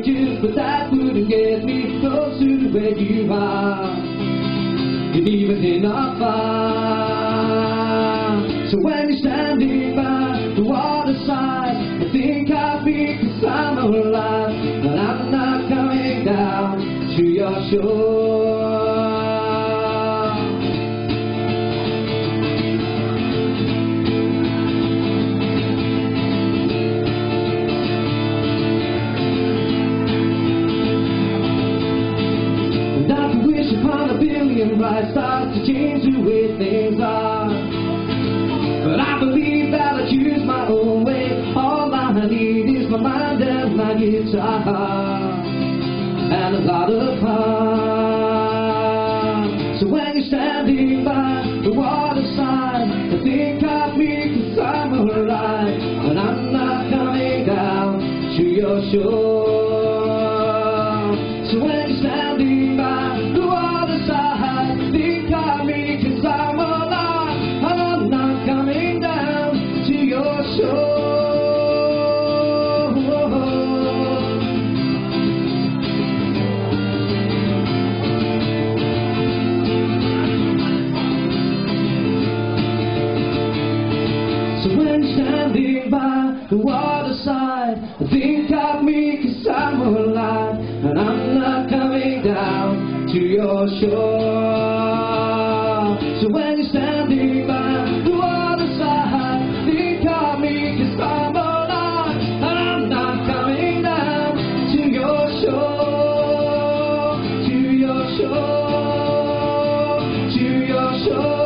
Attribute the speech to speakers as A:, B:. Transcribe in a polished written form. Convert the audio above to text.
A: pictures, but that wouldn't get me closer to where you are. You're leaving not far. So when you're standing by the waterside, I think I'll be 'cause I'm alive, but I'm not coming down to your shore. And I can wish upon a billion bright stars to change the way things are, but I believe that I choose my own way. All I need is my mind and my guitar, and a lot of heart. So when you're standing by the waterside, I think I'll be 'cause I'm alright, but I'm not coming down to your shore. So when you're standing by the waterside, I think I'll be 'cause I'm alive, and I'm not coming down to your shore. So when standing by the waterside, I think of me 'cause I'm alive, and I'm not coming down to your shore. So when you're standing by the waterside, think of me 'cause I'm alive, and I'm not coming down to your shore, to your shore, to your shore.